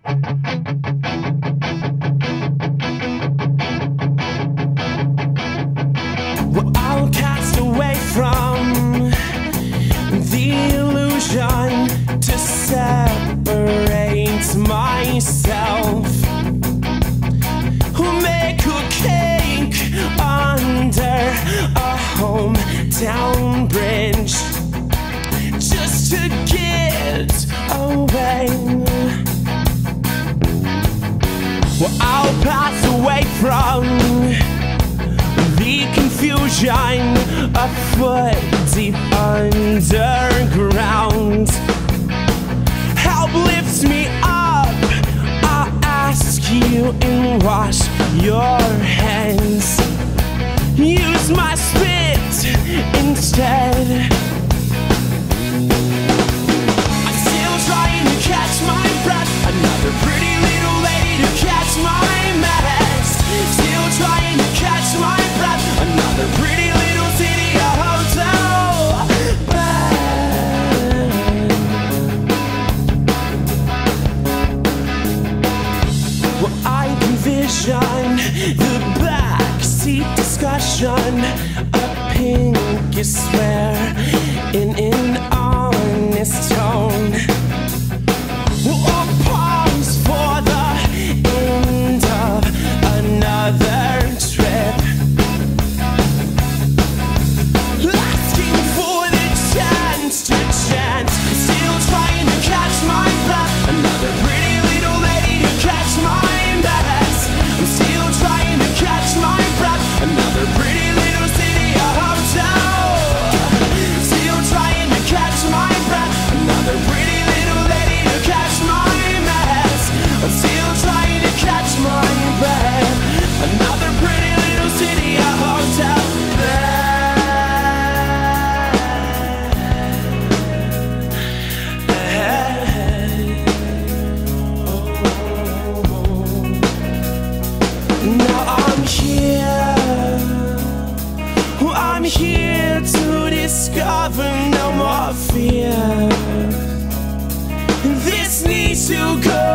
We're all cast away from the illusion to separate myself. Who make a cake under a hometown bridge just to get away. Well, I'll pass away from the confusion, a foot deep underground. Help lifts me up, I'll ask you and wash your hands. Use my spit instead. I'm still trying to catch my breath. Another pretty little lady to catch my mess. Still trying to catch my breath. Another pretty little city, a hotel bed. Well, I envision the backseat discussion, a pinky swear in an honest tone. Well, a pause for the end of another trip, asking for the chance to chance. Still trying to catch my breath. Another pretty little lady to catch my mess. I'm still trying to catch my breath. Another pretty little city, a hotel. Still trying to catch my breath. Another pretty little lady to catch my mess. I'm still trying to catch my breath. Another pretty little city, a hotel Now I'm here to discover no more fear. This needs to go.